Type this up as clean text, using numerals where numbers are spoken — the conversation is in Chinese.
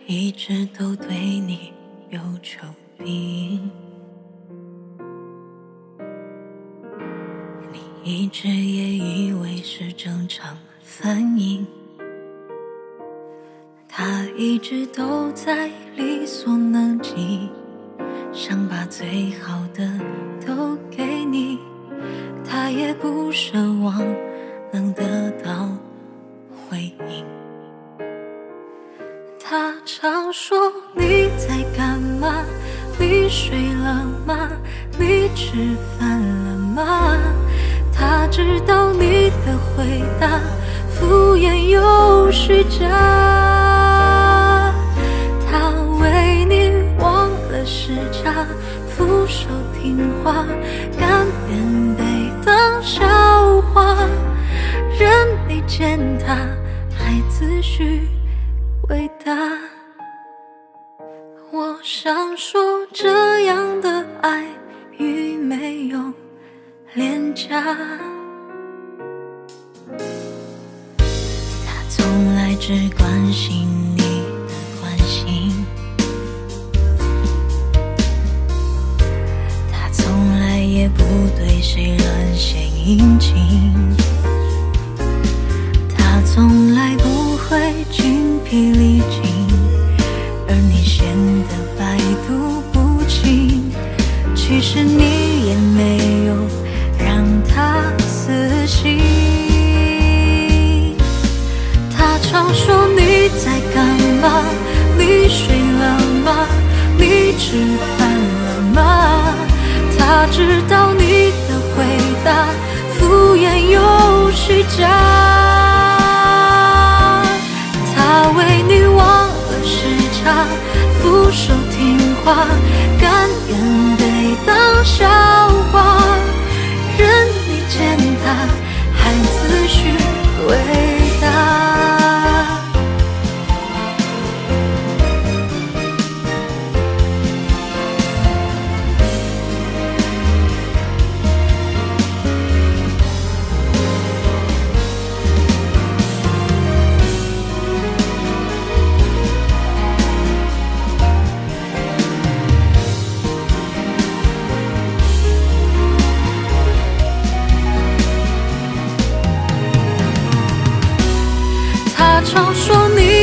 一直都对你有求必应，你一直也以为是正常反应，他一直都在力所能及，想把最好的都给你，他也不奢望能得到回应。他常说你在干嘛？你睡了吗？你吃饭了吗？他知道你的回答敷衍又虚假，他为你忘了时差，俯首听话，甘愿被当笑话，任你践踏，还自诩伟大。我想说，这样的爱与没有廉价。他从来只关心你的关心，他从来也不对谁乱献殷勤，他从来不会精疲力尽，而你显得百毒不侵。其实你也没有让他死心。他常说你在干嘛？你睡了吗？你吃饭了吗？他知道你的回答敷衍又虚假，他为你忘了时差，俯首听话，甘愿被当笑话，任你践踏，还自诩伟大。常说你